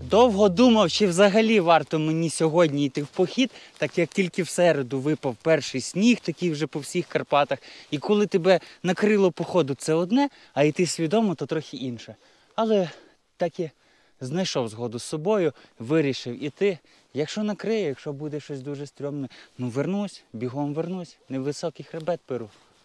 Довго думав, чи взагалі варто мені сьогодні йти в похід, так як тільки в середу випав перший сніг, такий вже по всіх Карпатах. І коли тебе накрило походу, це одне, а йти свідомо, то трохи інше. Але так і знайшов згоду з собою, вирішив іти. Якщо накриє, якщо буде щось дуже стрьомне, ну вернусь, бігом вернусь, невисокий хребет перу.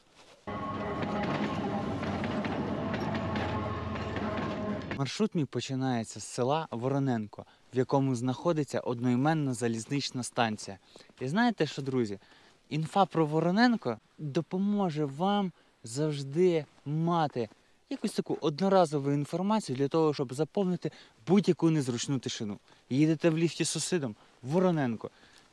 Маршрут мій починається з села Вороненко, в якому знаходиться одноіменна залізнична станція. І знаєте що, друзі? Інфа про Вороненко допоможе вам завжди мати якусь таку одноразову інформацію для того, щоб заповнити будь-яку незручну тишину. Їдете в ліфті з сусідом – Вороненко.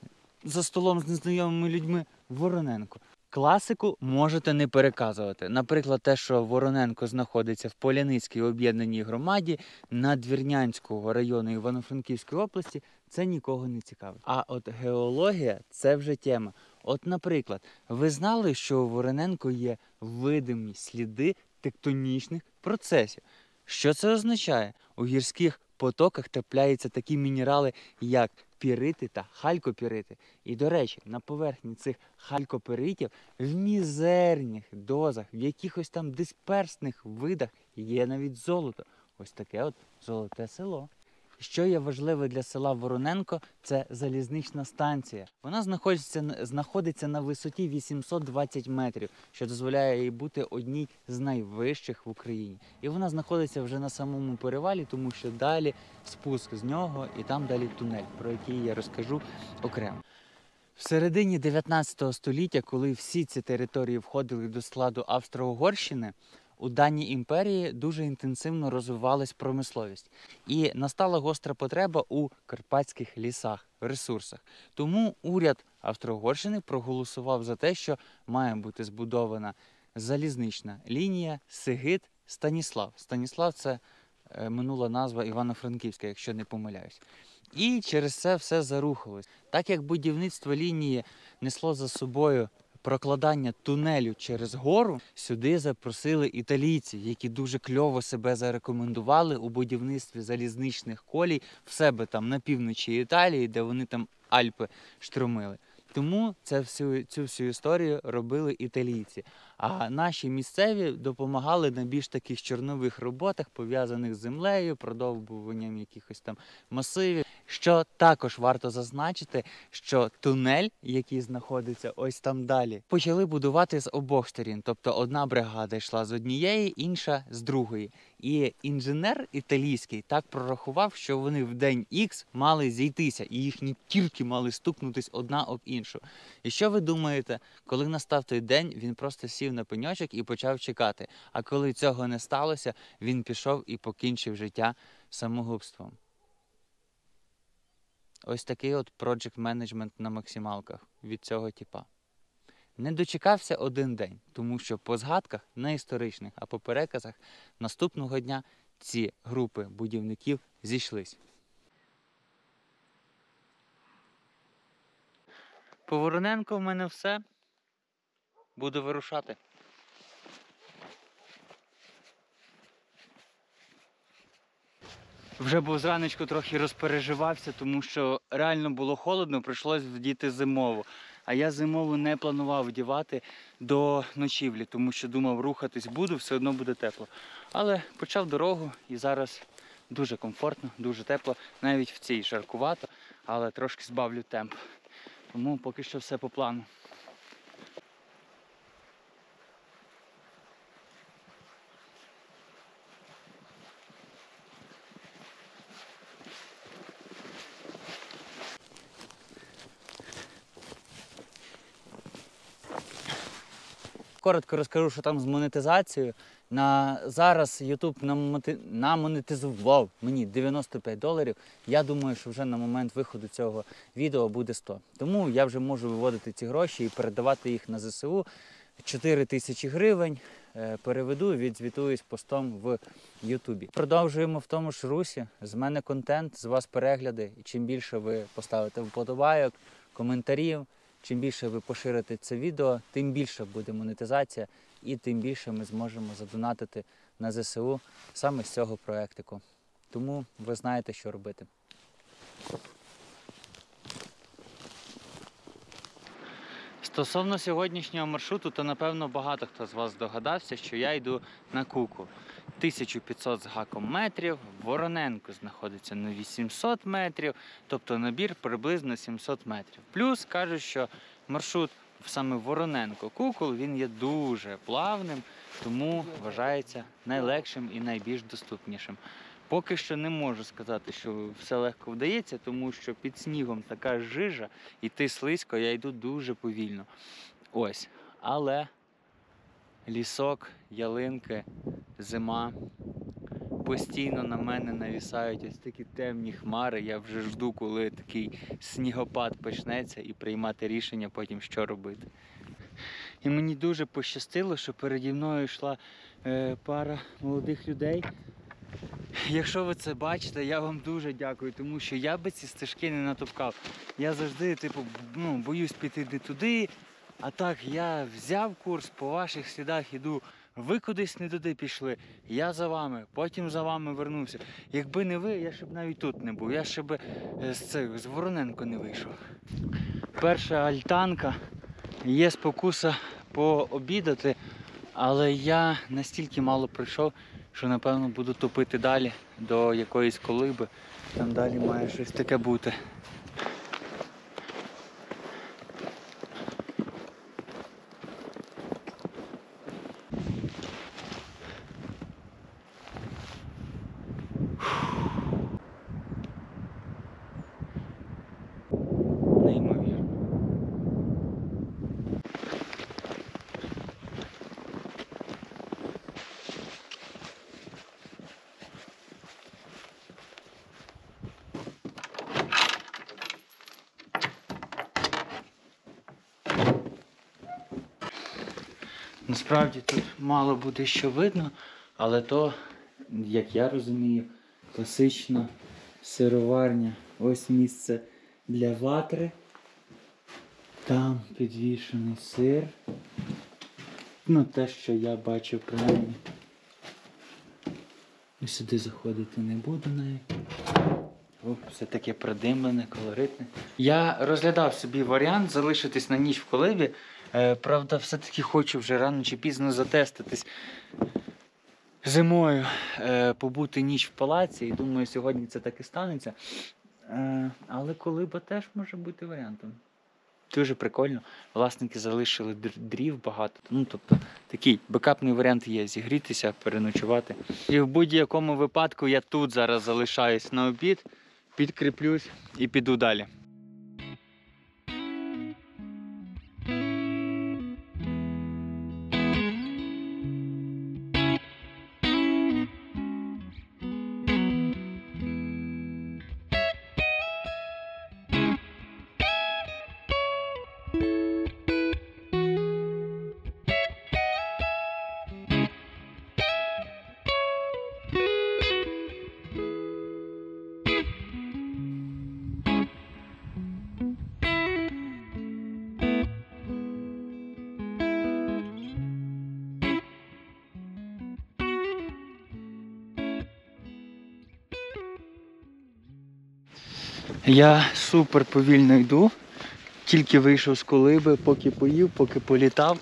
За столом з незнайомими людьми – Вороненко. Класику можете не переказувати. Наприклад, те, що Вороненко знаходиться в Поляницькій об'єднаній громаді Надвірнянського району Івано-Франківської області, це нікого не цікавить. А от геологія – це вже тема. От, наприклад, ви знали, що у Вороненко є видимі сліди тектонічних процесів? Що це означає? У гірських потоках трапляються такі мінерали, як пірити та халькопірити. І, до речі, на поверхні цих халькопіритів в мізерних дозах, в якихось там дисперсних видах є навіть золото. Ось таке от золоте село. Що є важливе для села Вороненко – це залізнична станція. Вона знаходиться на висоті 820 метрів, що дозволяє їй бути одній з найвищих в Україні. І вона знаходиться вже на самому перевалі, тому що далі спуск з нього і там далі тунель, про який я розкажу окремо. В середині 19 століття, коли всі ці території входили до складу Австро-Угорщини, у даній імперії дуже інтенсивно розвивалась промисловість. І настала гостра потреба у карпатських лісах, ресурсах. Тому уряд Австро-Угорщини проголосував за те, що має бути збудована залізнична лінія Сигит-Станіслав. Станіслав – це минула назва Івано-Франківська, якщо не помиляюсь. І через це все зарухалось. Так як будівництво лінії несло за собою прокладання тунелю через гору, сюди запросили італійців, які дуже кльово себе зарекомендували у будівництві залізничних колій в себе там на півночі Італії, де вони там Альпи штурмили. Тому цю всю історію робили італійці. А наші місцеві допомагали на більш таких чорнових роботах, пов'язаних з землею, продовбуванням якихось там масивів. Що також варто зазначити, що тунель, який знаходиться ось там далі, почали будувати з обох сторін. Тобто одна бригада йшла з однієї, інша з другої. І інженер італійський так прорахував, що вони в день Х мали зійтися, і їхні кірки мали стукнутись одна об іншу. І що ви думаєте, коли настав той день, він просто сів на пеньочок і почав чекати. А коли цього не сталося, він пішов і покінчив життя самогубством. Ось такий от project management на максималках від цього типа. Не дочекався один день, тому що по згадках не історичних, а по переказах наступного дня ці групи будівників зійшлись. По Вороненко в мене все. Буду вирушати. Вже був зранечку трохи розпереживався, тому що реально було холодно, прийшлось вдіти зимову. А я зимову не планував вдівати до ночівлі, тому що думав, рухатись буду, все одно буде тепло. Але почав дорогу і зараз дуже комфортно, дуже тепло. Навіть в цій жаркувато, але трошки збавлю темп. Тому поки що все по плану. Коротко розкажу, що там з монетизацією. Зараз YouTube намонетизував мені $95. Я думаю, що вже на момент виходу цього відео буде 100. Тому я вже можу виводити ці гроші і передавати їх на ЗСУ. 4 тисячі гривень переведу, відзвітуюсь постом в Ютубі. Продовжуємо в тому ж русі. З мене контент, з вас перегляди. І чим більше ви поставите вподобайок, коментарів, чим більше ви поширите це відео, тим більше буде монетизація і тим більше ми зможемо задонатити на ЗСУ саме з цього проєктику. Тому ви знаєте, що робити. Стосовно сьогоднішнього маршруту, то напевно багато хто з вас здогадався, що я йду на Кукол. 1500 з гаком метрів, Вороненко знаходиться на 800 метрів, тобто набір приблизно 700 метрів. Плюс кажуть, що маршрут саме Вороненко-Кукол, він є дуже плавним, тому вважається найлегшим і найбільш доступнішим. Поки що не можу сказати, що все легко вдається, тому що під снігом така жижа, йти слизько, я йду дуже повільно. Ось. Але лісок, ялинки, зима. Постійно на мене навісають ось такі темні хмари. Я вже жду, коли такий снігопад почнеться і приймати рішення потім, що робити. І мені дуже пощастило, що переді мною йшла пара молодих людей. Якщо ви це бачите, я вам дуже дякую, тому що я би ці стежки не натовкав. Я завжди, боюсь піти не туди, а так я взяв курс, по ваших слідах іду. Ви кудись не туди пішли, я за вами, потім за вами вернувся. Якби не ви, я ще б навіть тут не був, я ще б з Вороненко не вийшов. Перша альтанка, є спокуса пообідати, але я настільки мало прийшов, що напевно буду топити далі до якоїсь колиби. Там далі має щось таке бути. Неймовірно. Насправді тут мало буде що видно, але то, як я розумію, класична сироварня. Ось місце для ватри. Там підвішений сир. Те, що я бачив принаймні. І сюди заходити не буду навіть. Все таке продимлене, колоритне. Я розглядав собі варіант залишитись на ніч в колибі. Правда, все-таки хочу вже рано чи пізно затеститись зимою, побути ніч в палаці. І думаю, сьогодні це так і станеться. Але колиба теж може бути варіантом. Дуже прикольно. Власники залишили дрів багато. Тобто такий бекапний варіант є. Зігрітися, переночувати. І в будь-якому випадку я тут зараз залишаюсь на обід, підкріплюсь і піду далі. Я супер повільно йду, тільки вийшов з колиби, поки поїв, поки політав.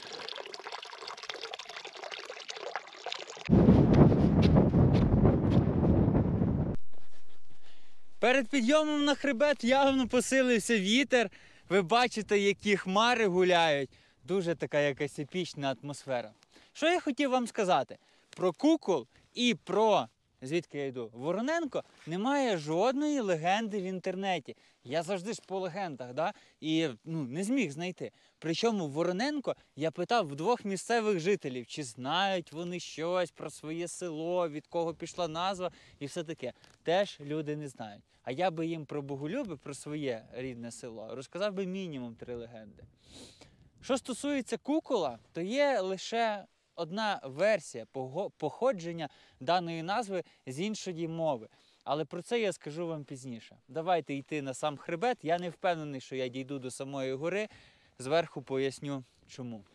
Перед підйомом на хребет явно посилився вітер. Ви бачите, які хмари гуляють. Дуже така якась епічна атмосфера. Що я хотів вам сказати? Про Кукол і про, звідки я йду, Вороненко, немає жодної легенди в інтернеті. Я завжди ж по легендах, да? І не зміг знайти. Причому Вороненко я питав в двох місцевих жителів, чи знають вони щось про своє село, від кого пішла назва і все таке. Теж люди не знають. А я би їм про Боголюби, про своє рідне село, розказав би мінімум 3 легенди. Що стосується Кукола, то є лише одна версія походження даної назви з іншої мови. Але про це я скажу вам пізніше. Давайте йти на сам хребет. Я не впевнений, що я дійду до самої гори. Зверху поясню, чому.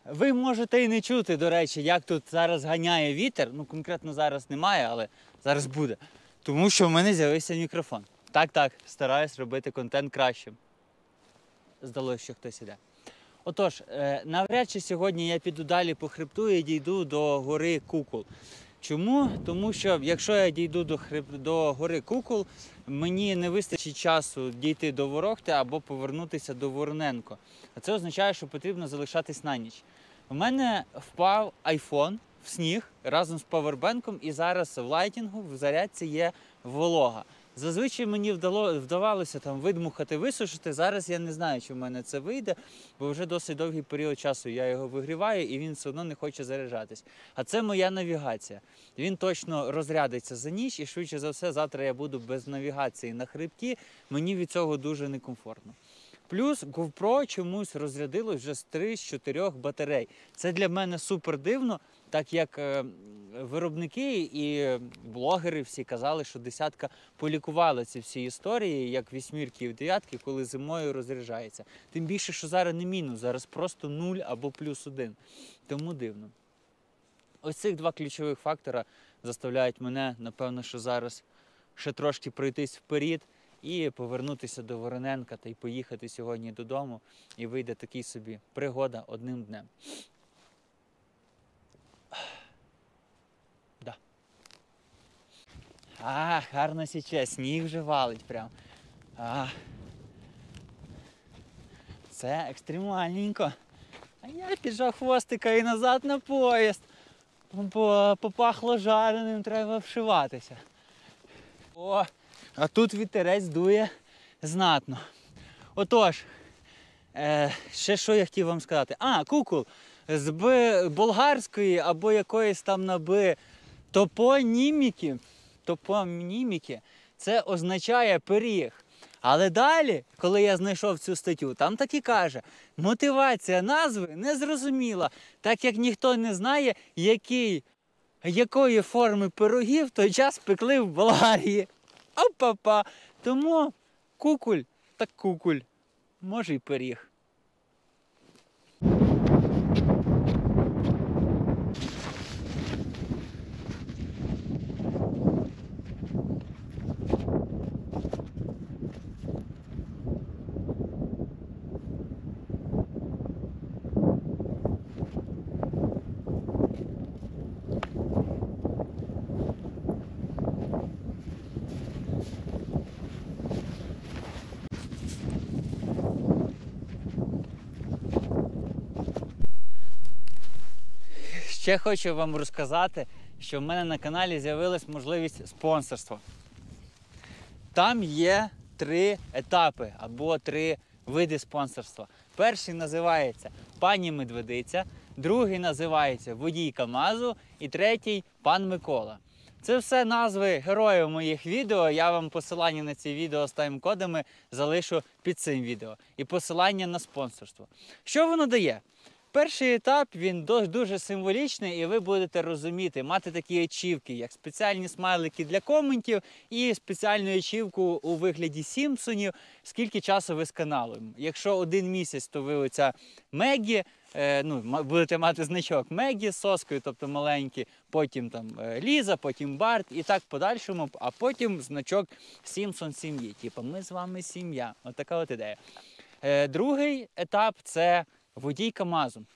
Ви можете і не чути, до речі, як тут зараз ганяє вітер. Ну, конкретно зараз немає, але зараз буде. Тому що в мене з'явився мікрофон. Так, стараюсь робити контент кращим. Здалося, що хтось іде. Отож, навряд чи сьогодні я піду далі по хребту і дійду до гори Кукол. Чому? Тому що якщо я дійду до гори Кукол, мені не вистачить часу дійти до Ворохти або повернутися до Вороненко. А це означає, що потрібно залишатись на ніч. У мене впав айфон в сніг разом з павербенком, і зараз в лайтінгу, в зарядці є волога. Зазвичай мені вдавалося там видмухати, висушити. Зараз я не знаю, чи в мене це вийде, бо вже досить довгий період часу я його вигріваю, і він все одно не хоче заряджатись. А це моя навігація. Він точно розрядиться за ніч, і швидше за все завтра я буду без навігації на хребті. Мені від цього дуже некомфортно. Плюс GoPro чомусь розрядилось вже з 3 з 4 батарей. Це для мене супер дивно, так як виробники і блогери всі казали, що десятка полікувала ці всі історії, як вісьмірки і дев'ятки, коли зимою розряджається. Тим більше, що зараз не мінус, зараз просто 0 або +1. Тому дивно. Ось цих два ключових фактора заставляють мене, напевно, що зараз ще трошки пройтись вперед і повернутися до Вороненка та й поїхати сьогодні додому, і вийде такий собі пригода одним днем. Да. Гарно січе, сніг вже валить прям. Це екстремальненько. А я піджав хвостика і назад на поїзд. Попахло жареним, треба вшиватися. О, а тут вітерець дує знатно. Отож, ще що я хотів вам сказати. Кукол. З болгарської або якоїсь там на Б топоніміки, це означає пиріг. Але далі, коли я знайшов цю статтю, там так і каже, мотивація назви не зрозуміла, так як ніхто не знає, якої форми пирогів в той час пекли в Болгарії. Опа-па! Тому куколь так куколь, може й пиріг. Ще хочу вам розказати, що в мене на каналі з'явилась можливість спонсорства. Там є 3 етапи або 3 види спонсорства. Перший називається «Пані Медведиця», другий називається «Водій КамАЗу» і третій «Пан Микола». Це все назви героїв моїх відео. Я вам посилання на ці відео з тайм-кодами залишу під цим відео. І посилання на спонсорство. Що воно дає? Перший етап, він дуже символічний, і ви будете розуміти, мати такі ачівки, як спеціальні смайлики для коментів і спеціальну ачівку у вигляді Сімпсонів, скільки часу ви з каналом. Якщо 1 місяць, то ви оця Мегі, будете мати значок Мегі з соскою, тобто маленький, потім там Ліза, потім Барт і так в подальшому, а потім значок Сімпсон сім'ї. Типу, ми з вами сім'я. От така от ідея. Другий етап – це водій КамАЗу.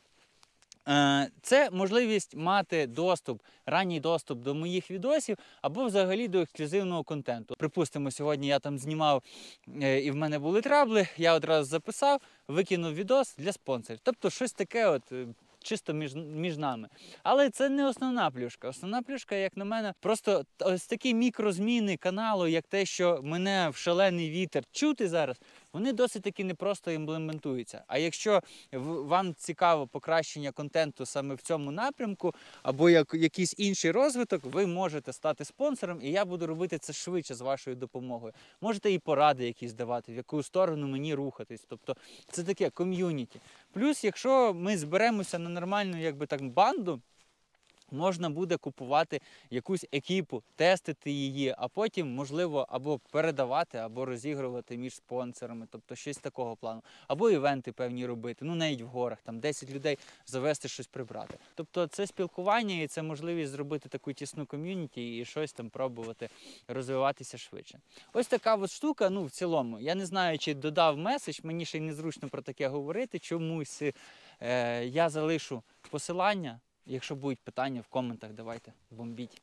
Це можливість мати ранній доступ до моїх відосів або взагалі до ексклюзивного контенту. Припустимо, сьогодні я там знімав і в мене були трабли, я одразу записав, викинув відос для спонсорів. Тобто щось таке от чисто між нами. Але це не основна плюшка. Основна плюшка, як на мене, просто ось такі мікрозміни каналу, як те, що мене в шалений вітер чути зараз, вони досить таки непросто імплементуються. А якщо вам цікаво покращення контенту саме в цьому напрямку, або якийсь інший розвиток, ви можете стати спонсором, і я буду робити це швидше з вашою допомогою. Можете і поради якісь давати, в яку сторону мені рухатись. Тобто це таке ком'юніті. Плюс, якщо ми зберемося на нормальну банду, можна буде купувати якусь екіпу, тестити її, а потім, можливо, або передавати, або розігрувати між спонсорами, тобто щось такого плану. Або івенти певні робити, ну навіть в горах, там 10 людей завести, щось прибрати. Тобто це спілкування і це можливість зробити таку тісну ком'юніті і щось там пробувати розвиватися швидше. Ось така от штука, ну в цілому. Я не знаю, чи додав меседж, мені ще й незручно про таке говорити, чомусь я залишу посилання. Якщо будуть питання в коментах, давайте, бомбіть.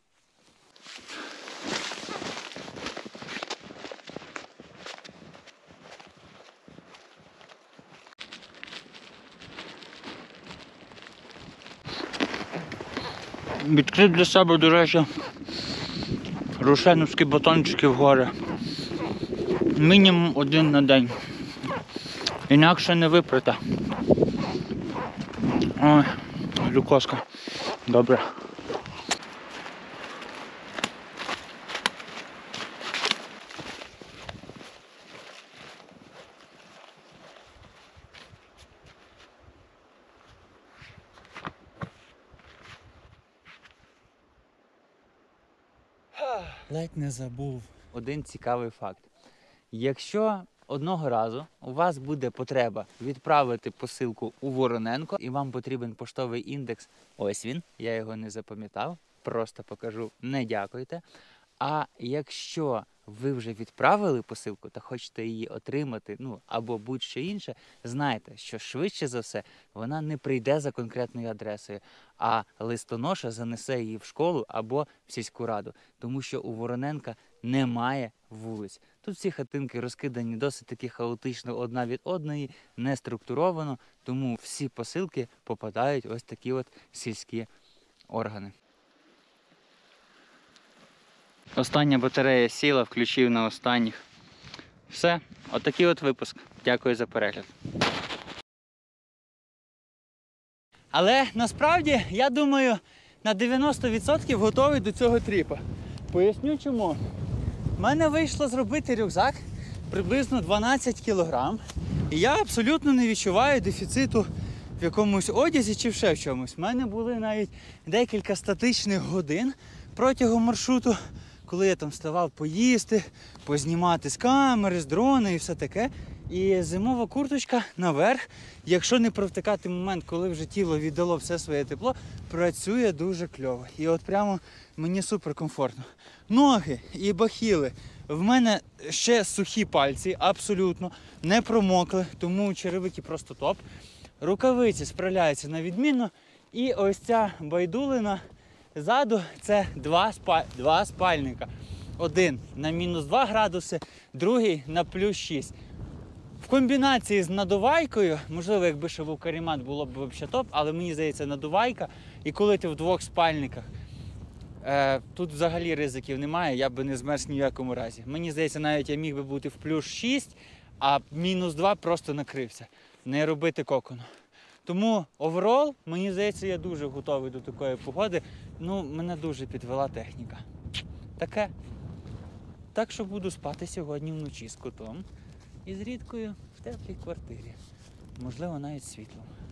Відкрив для себе, до речі, рошеновські батончики в гори. Мінімум 1 на день. Інакше не випрете. Ой, глюкозка. Добре. Ледь не забув. Один цікавий факт. Якщо одного разу у вас буде потреба відправити посилку у Вороненко і вам потрібен поштовий індекс, ось він, я його не запам'ятав, просто покажу, не дякуйте. А якщо ви вже відправили посилку та хочете її отримати, ну або будь-що інше, знайте, що швидше за все вона не прийде за конкретною адресою, а листоноша занесе її в школу або в сільську раду, тому що у Вороненка немає вулиць. Тут всі хатинки розкидані досить таки хаотично одна від одної, не структуровано, тому всі посилки попадають ось такі от сільські органи. Остання батарея сіла, включив на останніх. Все, отакий от випуск. Дякую за перегляд. Але насправді, я думаю, на 90% готовий до цього тріпа. Поясню чому. У мене вийшло зробити рюкзак приблизно 12 кг. І я абсолютно не відчуваю дефіциту в якомусь одязі чи ще в чомусь. У мене були навіть декілька статичних годин протягом маршруту, коли я там вставав поїсти, познімати з камери, з дрона і все таке. І зимова курточка наверх, якщо не провтикати момент, коли вже тіло віддало все своє тепло, працює дуже кльово. І от прямо мені супер комфортно. Ноги і бахіли. В мене ще сухі пальці, абсолютно, не промокли, тому черевики просто топ. Рукавиці справляються на відмінно. І ось ця байдулина ззаду – це два спальника. Один на мінус 2 градуси, другий на плюс 6. В комбінації з надувайкою, можливо, якби ще був каремат, було б взагалі топ, але мені здається надувайка. І коли ти в 2 спальниках, тут взагалі ризиків немає, я би не змерз ні в якому разі. Мені здається, навіть я міг би бути в плюс 6, а мінус 2 просто накрився. Не робити кокону. Тому оверол, мені здається, я дуже готовий до такої погоди. Ну, мене дуже підвела техніка. Таке. Так що буду спати сьогодні вночі з котом і з Рідкою в теплій квартирі. Можливо, навіть світлом.